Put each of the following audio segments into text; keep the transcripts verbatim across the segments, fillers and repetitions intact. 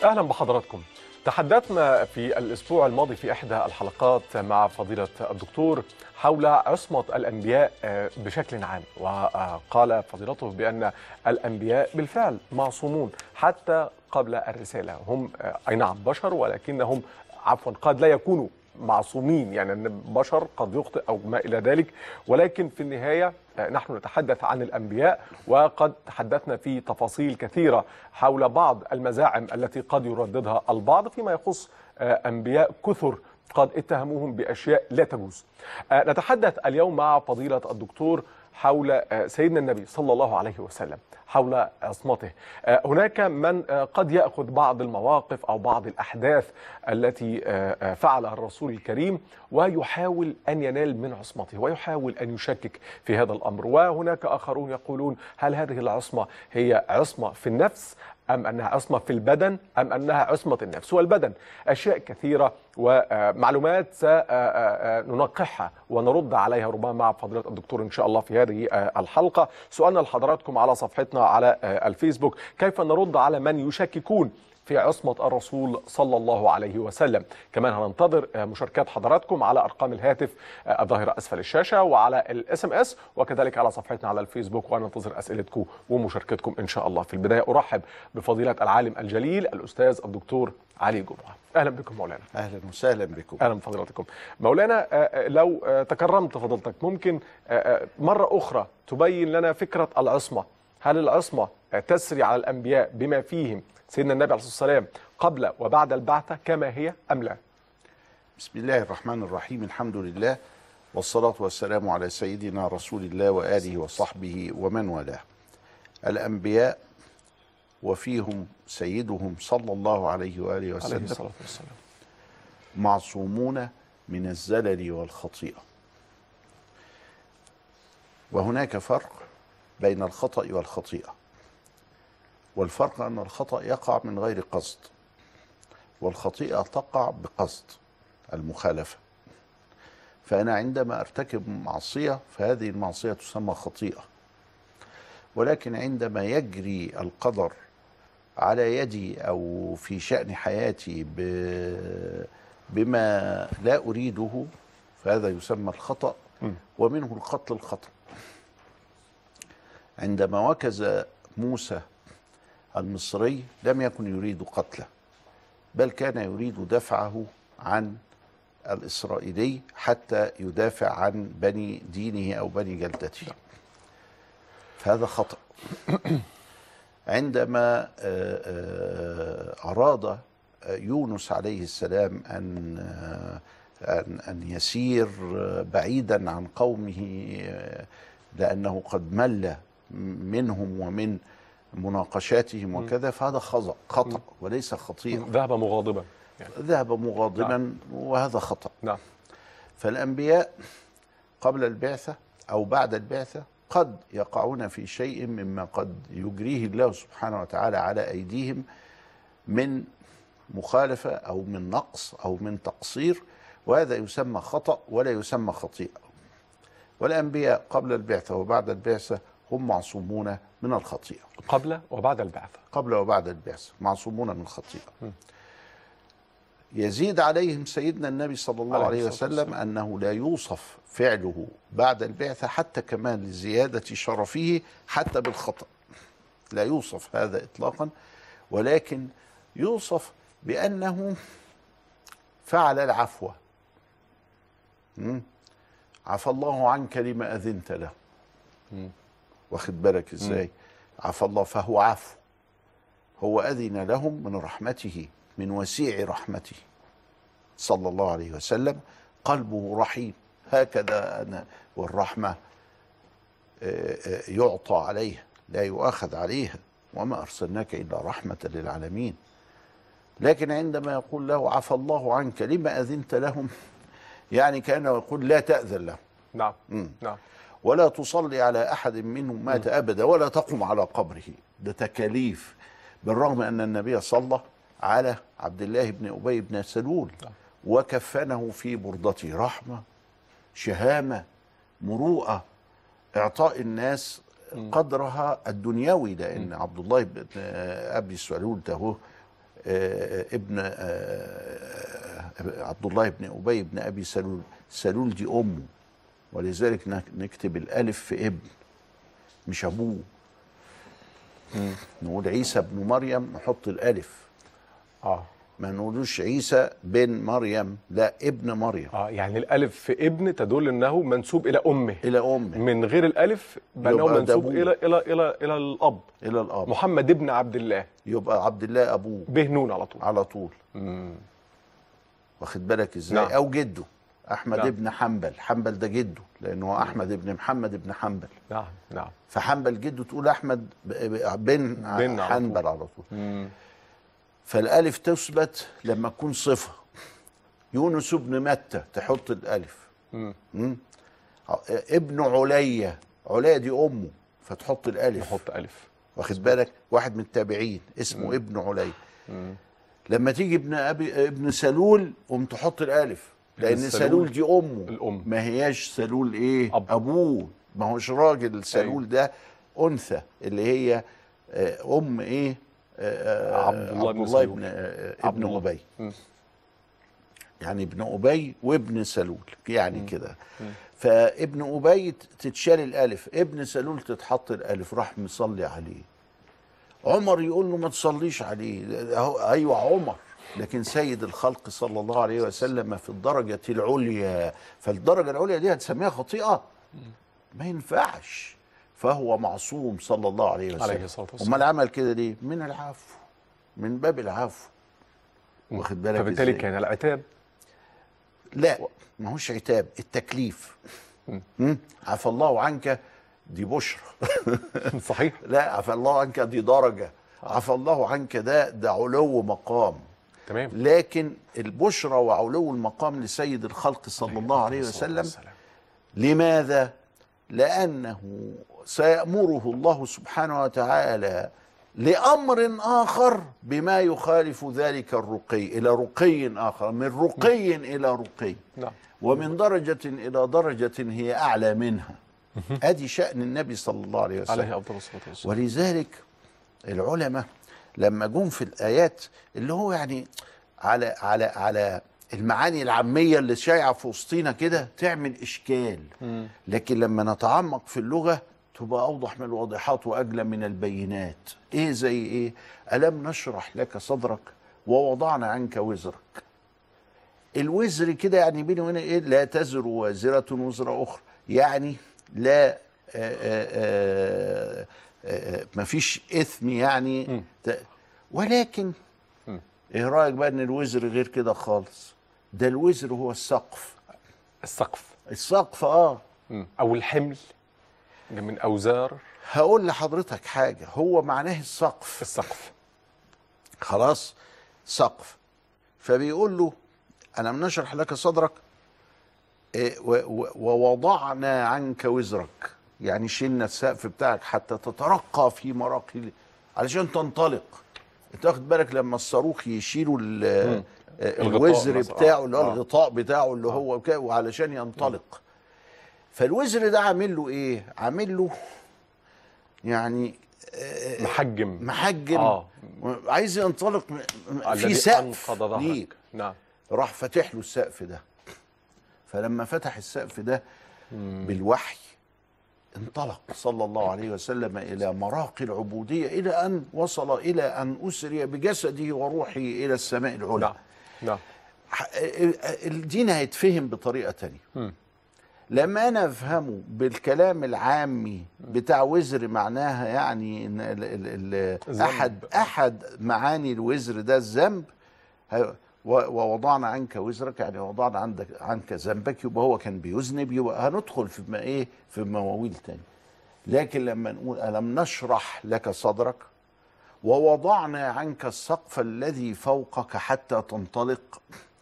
أهلا بحضراتكم. تحدثنا في الأسبوع الماضي في إحدى الحلقات مع فضيلة الدكتور حول عصمة الأنبياء بشكل عام، وقال فضيلته بأن الأنبياء بالفعل معصومون حتى قبل الرسالة. هم أي نعم بشر، ولكنهم عفوا قد لا يكونوا معصومين، يعني أن البشر قد يخطئ أو ما إلى ذلك، ولكن في النهاية نحن نتحدث عن الأنبياء، وقد تحدثنا في تفاصيل كثيرة حول بعض المزاعم التي قد يرددها البعض فيما يخص أنبياء كثر قد اتهموهم بأشياء لا تجوز. نتحدث اليوم مع فضيلة الدكتور حول سيدنا النبي صلى الله عليه وسلم، حول عصمته. هناك من قد يأخذ بعض المواقف أو بعض الأحداث التي فعلها الرسول الكريم ويحاول أن ينال من عصمته، ويحاول أن يشكك في هذا الأمر. وهناك آخرون يقولون هل هذه العصمة هي عصمة في النفس أم أنها عصمة في البدن أم أنها عصمة النفس والبدن؟ أشياء كثيرة ومعلومات سننقحها ونرد عليها ربما مع فضيلة الدكتور إن شاء الله في هذه الحلقة. سؤالنا لحضراتكم على صفحتنا على الفيسبوك: كيف نرد على من يشككون في عصمة الرسول صلى الله عليه وسلم؟ كمان هننتظر مشاركات حضراتكم على أرقام الهاتف الظاهرة أسفل الشاشة وعلى الاس ام اس، وكذلك على صفحتنا على الفيسبوك، وننتظر أسئلتكم ومشاركتكم إن شاء الله. في البداية أرحب بفضيلة العالم الجليل الأستاذ الدكتور علي جمعة. أهلا بكم مولانا. أهلا وسهلا بكم. أهلا بفضيلتكم مولانا. لو تكرمت فضيلتك ممكن مرة أخرى تبين لنا فكرة العصمة. هل العصمة تسري على الأنبياء بما فيهم سيدنا النبي عليه الصلاة والسلام قبل وبعد البعثة كما هي أم لا؟ بسم الله الرحمن الرحيم، الحمد لله والصلاة والسلام على سيدنا رسول الله وآله وصحبه ومن والاه. الأنبياء وفيهم سيدهم صلى الله عليه وآله وسلم عليه الصلاة والسلام معصومون من الزلل والخطيئة. وهناك فرق بين الخطأ والخطيئة، والفرق أن الخطأ يقع من غير قصد، والخطيئة تقع بقصد المخالفة. فأنا عندما أرتكب معصية فهذه المعصية تسمى خطيئة، ولكن عندما يجري القدر على يدي أو في شأن حياتي بما لا أريده فهذا يسمى الخطأ، ومنه القتل الخطأ. عندما وكز موسى المصري لم يكن يريد قتله، بل كان يريد دفعه عن الإسرائيلي حتى يدافع عن بني دينه أو بني جلدته، فهذا خطأ. عندما أراد يونس عليه السلام أن أن يسير بعيدا عن قومه لأنه قد مل منهم ومن مناقشاتهم وكذا، فهذا خطأ خطأ وليس خطيئة. ذهب مغاضبا يعني. ذهب مغاضبا. نعم. وهذا خطأ. نعم. فالأنبياء قبل البعثة أو بعد البعثة قد يقعون في شيء مما قد يجريه الله سبحانه وتعالى على أيديهم من مخالفة أو من نقص أو من تقصير، وهذا يسمى خطأ ولا يسمى خطيئة. والأنبياء قبل البعثة وبعد البعثة هم معصومون من الخطيئة. قبل وبعد البعثة. قبل وبعد البعثة معصومون من الخطيئة. يزيد عليهم سيدنا النبي صلى الله عليه وسلم أنه لا يوصف فعله بعد البعثة حتى كمان لزيادة شرفه حتى بالخطأ، لا يوصف هذا إطلاقا، ولكن يوصف بأنه فعل العفو. عفى الله عنك لما أذنت له. واخد بالك ازاي؟ عفى الله، فهو عفو، هو أذن لهم من رحمته، من وسيع رحمته صلى الله عليه وسلم. قلبه رحيم هكذا، أنا والرحمة يعطى عليها لا يؤاخذ عليها، وما أرسلناك إلا رحمة للعالمين. لكن عندما يقول له عفى الله عنك لما أذنت لهم، يعني كأنه يقول لا تأذن لهم. نعم. نعم. ولا تصلي على أحد منهم مات أبدا ولا تقم على قبره. ده تكاليف، بالرغم أن النبي صلى على عبد الله بن أبي بن سلول وكفنه في بردته. رحمة، شهامة، مروءة، إعطاء الناس قدرها الدنيوي، لأن عبد الله بن أبي سلول ده آه ابن آه عبد الله بن أبي بن أبي سلول. سلول دي أمه، ولذلك نكتب الألف في ابن مش أبوه. مم. نقول عيسى ابن مريم نحط الألف، اه ما نقولوش عيسى بن مريم، لا ابن مريم. اه يعني الالف في ابن تدل انه منسوب الى امه، الى امه. من غير الالف بانه منسوب الى الى الى الى الاب، الى الاب. محمد ابن عبد الله، يبقى عبد الله ابوه به نون على طول على طول. مم. واخد بالك ازاي؟ نعم. او جده احمد نعم. ابن حنبل. حنبل ده جده، لانه هو احمد ابن محمد ابن حنبل. نعم نعم. فحنبل جده تقول احمد بن, بن حنبل على طول, على طول. فالالف تثبت لما تكون صفه. يونس ابن متى تحط الالف. مم. مم. ابن عليا، عليا دي امه فتحط الالف، تحط الف. واخد بالك؟ واحد من التابعين اسمه مم. ابن عليا. مم. لما تيجي ابن ابي ابن سلول قوم تحط الالف، لان سلول دي امه الام، ما هياش سلول ايه أب. ابوه، ما هوش راجل. سلول ده انثى اللي هي ام ايه آه عبد الله, عبد الله ابن آه ابن ابي، يعني ابن ابي وابن سلول يعني كده. فابن ابي تتشال الالف، ابن سلول تتحط الالف. راح مصلي عليه عمر، يقول له ما تصليش عليه. ايوه عمر، لكن سيد الخلق صلى الله عليه وسلم في الدرجه العليا، فالدرجه العليا دي هتسميها خطيئه؟ ما ينفعش. فهو معصوم صلى الله عليه وسلم. عليه الصلاه والسلام. امال عمل كده ليه؟ من العفو، من باب العفو، واخد بالك؟ فبالتالي كان العتاب لا، ما هوش عتاب، التكليف. عفى الله عنك دي بشرى. صحيح. لا، عفى الله عنك دي درجه. عفى الله عنك ده ده علو مقام. تمام. لكن البشرى وعلو المقام لسيد الخلق صلى الله عليه وسلم. لماذا؟ لأنه سيأمره الله سبحانه وتعالى لأمر آخر بما يخالف ذلك الرقي، إلى رقي آخر، من رقي إلى رقي، ومن درجة إلى درجة هي أعلى منها. أدي شأن النبي صلى الله عليه وسلم عليه أفضل الصلاة والسلام. ولذلك العلماء لما جم في الآيات اللي هو يعني على على على المعاني العامية اللي شايعة في وسطينا كده تعمل إشكال، لكن لما نتعمق في اللغة تبقى أوضح من الواضحات وأجلى من البينات. إيه زي إيه؟ ألم نشرح لك صدرك ووضعنا عنك وزرك. الوزر كده يعني بيني وبين إيه؟ لا تزر وازرة وزر أخرى، يعني لا آآ آآ آآ مفيش إثم يعني، ولكن إيه رأيك بقى إن الوزر غير كده خالص؟ ده الوزر هو السقف. السقف السقف اه او الحمل من اوزار. هقول لحضرتك حاجه، هو معناه السقف. السقف خلاص، سقف. فبيقول له ألم نشرح لك صدرك إيه ووضعنا عنك وزرك، يعني شلنا السقف بتاعك حتى تترقى في مراقي علشان تنطلق. انت واخد بالك لما الصاروخ يشيلوا الوزر بتاعه اللي هو آه. الغطاء بتاعه اللي هو كده وعلشان ينطلق. فالوزر ده عامل له ايه؟ عامل له يعني محجم محجم آه. عايز ينطلق في سقف ليه. نعم. راح فاتح له السقف ده، فلما فتح السقف ده مم. بالوحي انطلق صلى الله عليه وسلم إلى مراقي العبودية، إلى أن وصل إلى أن أسري بجسده وروحه إلى السماء العلى. نعم. نعم. الدين هيتفهم بطريقة تانية. لما أنا أفهمه بالكلام العامي بتاع وزر، معناها يعني إن ال ال أحد أحد معاني الوزر ده الذنب. ووضعنا عنك وزرك يعني وضعنا عندك عنك ذنبك، يبقى هو كان بيذنب، يبقى هندخل في ما ايه في مواويل تاني. لكن لما نقول ألم نشرح لك صدرك ووضعنا عنك السقف الذي فوقك حتى تنطلق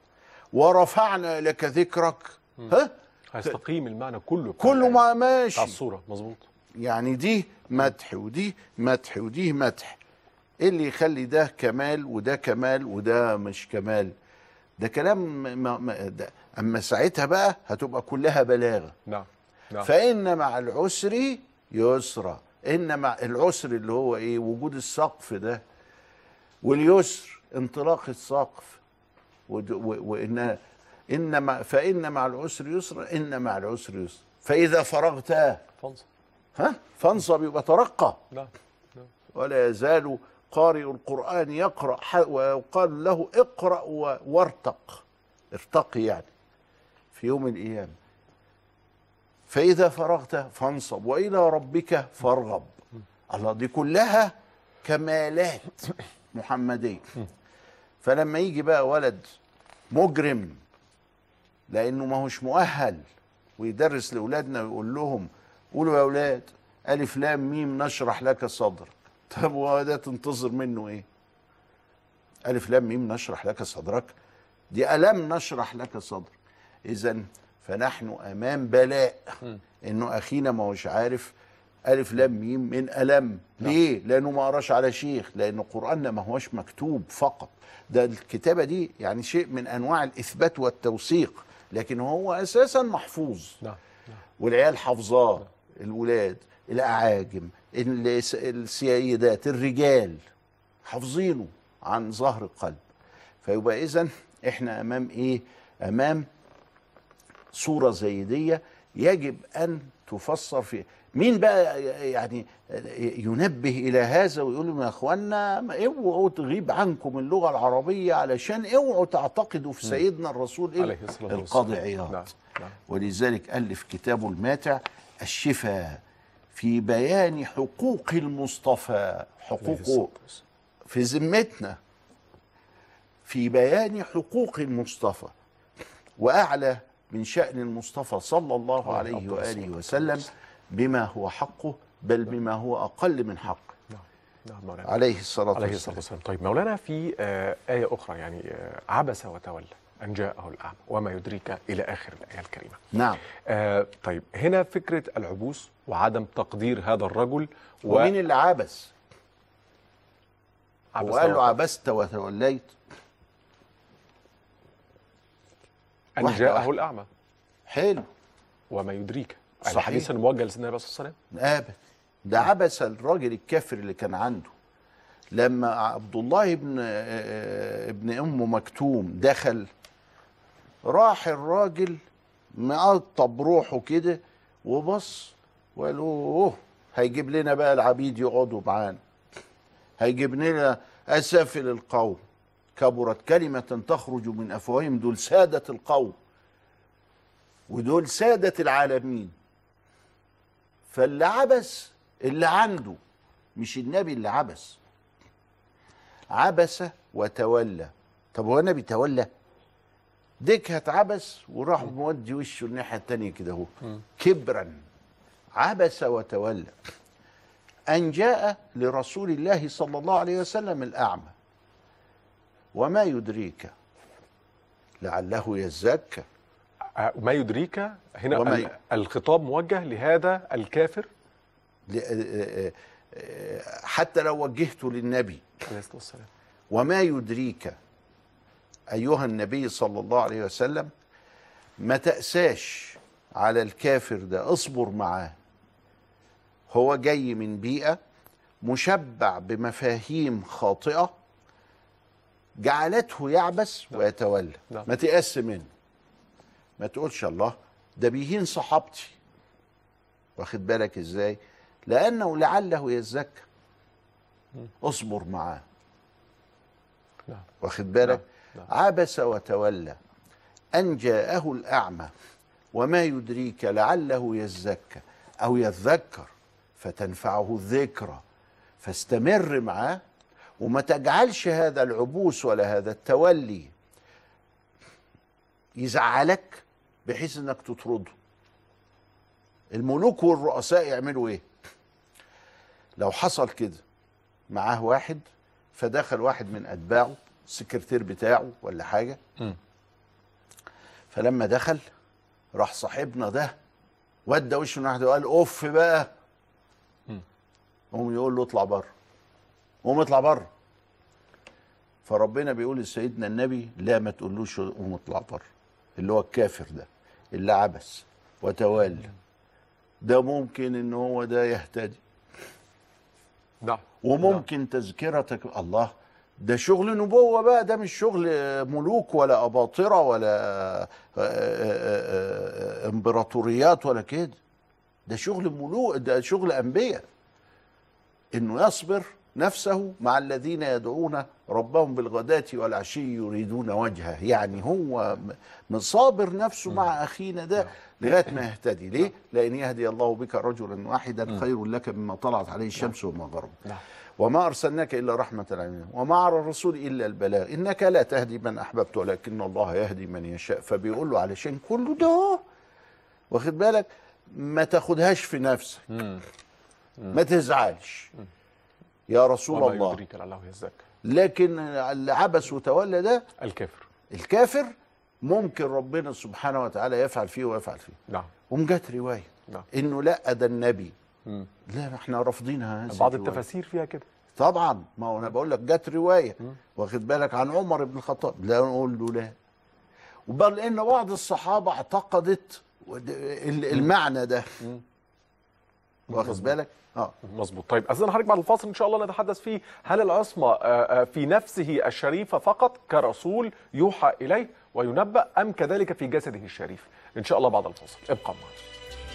ورفعنا لك ذكرك، ها هيستقيم المعنى كله كله ما ماشي على الصورة مظبوط. يعني دي مدح ودي مدح ودي مدح. ايه اللي يخلي ده كمال وده كمال وده مش كمال؟ ده كلام ما ما ده اما ساعتها بقى هتبقى كلها بلاغه. نعم. نعم. فان مع العسر يسرا. ان مع العسر اللي هو ايه؟ وجود السقف ده، واليسر انطلاق السقف، وإن إن مع فإن مع العسر يسرا، إن مع العسر يسرا، فإذا فرغت فانصب. ها فانصب، يبقى ترقى. نعم نعم. ولا يزال قارئ القرآن يقرأ ويقال له اقرأ وارتق، ارتقي يعني في يوم القيامة. فإذا فرغت فانصب وإلى ربك فارغب. الله، دي كلها كمالات محمدية. فلما يجي بقى ولد مجرم لأنه ما هوش مؤهل ويدرس لأولادنا ويقول لهم قولوا يا أولاد ألف لام ميم نشرح لك صدرك، طب وهو ده تنتظر منه إيه؟ ألف لام ميم نشرح لك صدرك، دي ألم نشرح لك صدرك. إذن فنحن أمام بلاء إنه أخينا ما هوش عارف ألف لام ميم من ألم. ليه؟ لأنه ما قراش على شيخ، لأن قرآننا ما هوش مكتوب فقط، ده الكتابة دي يعني شيء من أنواع الإثبات والتوثيق، لكن هو أساسا محفوظ. نعم نعم. والعيال حافظاه، الولاد الأعاجم السيدات الرجال حافظينه عن ظهر القلب. فيبقى إذن إحنا أمام إيه؟ أمام صورة زي دي يجب أن تفسر فيها. مين بقى يعني ينبه إلى هذا ويقول لهم يا أخوانا اوعوا تغيب عنكم اللغة العربية علشان اوعوا تعتقدوا في سيدنا الرسول عليه الصلاة والسلام. القاضي عياض. نعم نعم. ولذلك ألف كتابه الماتع الشفاء في بيان حقوق المصطفى، حقوقه في ذمتنا، في بيان حقوق المصطفى. وأعلى من شأن المصطفى صلى الله عليه وآله وسلم بما هو حقه، بل بما هو أقل من حقه. نعم نعم مولانا عليه الصلاة عليه الصلاة والسلام. طيب مولانا، في آه آية أخرى يعني آه عبس وتولى أن جاءه الأعمى وما يدريك إلى آخر الآية الكريمة. نعم. آه طيب هنا فكرة العبوس وعدم تقدير هذا الرجل و... ومين اللي عبس؟ عبس وقال له عبست وتوليت أن واحدة جاءه واحدة. الأعمى. حلو. وما يدريك صحيح. الحديث الموجه لسيدنا النبي صلى الله عليه وسلم. ابدا، ده عبس الراجل الكافر اللي كان عنده لما عبد الله ابن ابن ام مكتوم دخل، راح الراجل مقطب روحه كده وبص وقال اوه هيجيب لنا بقى العبيد يقعدوا معانا، هيجيب لنا اسافل القوم، كبرت كلمة تخرج من افواههم، دول سادة القوم ودول سادة العالمين. فاللي عبس اللي عنده، مش النبي اللي عبس. عبس وتولى. طب هو النبي تولى؟ ديك هتعبس وراح مودي وشه الناحية التانية كده اهو كبرا. عبس وتولى أن جاء لرسول الله صلى الله عليه وسلم الأعمى وما يدريك لعله يزكى. ما يدريك هنا وما ال- الخطاب موجه لهذا الكافر حتى لو وجهته للنبي. عليه الصلاة والسلام. وما يدريك أيها النبي صلى الله عليه وسلم، ما تأساش على الكافر ده، اصبر معاه. هو جاي من بيئة مشبع بمفاهيم خاطئة جعلته يعبس ويتولى. نعم. ما تيأس منه، ما تقولش الله ده بيهين صحابتي، واخد بالك ازاي؟ لأنه لعله يزكى، اصبر معاه، نعم. واخد بالك؟ نعم. عبس وتولى أن جاءه الأعمى وما يدريك لعله يزكى أو يذكر فتنفعه الذكرى. فاستمر معاه وما تجعلش هذا العبوس ولا هذا التولي يزعلك بحيث انك تطرده. الملوك والرؤساء يعملوا ايه؟ لو حصل كده معاه واحد فدخل واحد من اتباعه السكرتير بتاعه ولا حاجه، م. فلما دخل راح صاحبنا ده ودى وشه ناحيته وقال اوف بقى، قوم يقول له اطلع بره، قوم اطلع بره. فربنا بيقول لسيدنا النبي لا ما تقولوش قوم اطلع بره، اللي هو الكافر ده اللي عبس وتولى، ده ممكن ان هو ده يهتدي. نعم. وممكن نعم. تذكرتك الله، ده شغل نبوة بقى، ده مش شغل ملوك ولا أباطرة ولا امبراطوريات ولا كده، ده شغل ملوك، ده شغل أنبياء، إنه يصبر نفسه مع الذين يدعون ربهم بالغداة والعشي يريدون وجهه. يعني هو مصابر نفسه مع أخينا ده لغاية ما يهتدي. ليه؟ لأن يهدي الله بك رجلا واحدا خير لك مما طلعت عليه الشمس وما غربت. وما أرسلناك إلا رحمة للعالمين وما على الرسول إلا البلاغ إنك لا تهدي من أحببت ولكن الله يهدي من يشاء. فبيقول له علشان كله ده واخد بالك ما تاخدهاش في نفسك، ما تزعلش يا رسول وما الله، يدريك لعله يزكى. لكن اللي عبس وتولى ده الكافر، الكافر ممكن ربنا سبحانه وتعالى يفعل فيه ويفعل فيه. نعم. ومجت رواية نعم. إنه لا ده النبي. مم. لا احنا رافضينها هذه بعض الرواية. التفاسير فيها كده طبعا، ما هو انا بقول لك جت روايه واخد بالك عن عمر بن الخطاب، لا نقول له لا. وبل ان بعض الصحابه اعتقدت المعنى ده واخد بالك. اه مظبوط. طيب اذن حضرتك بعد الفاصل ان شاء الله نتحدث فيه هل العصمه في نفسه الشريفه فقط كرسول يوحى اليه وينبأ ام كذلك في جسده الشريف؟ ان شاء الله بعد الفاصل، ابقى معنا.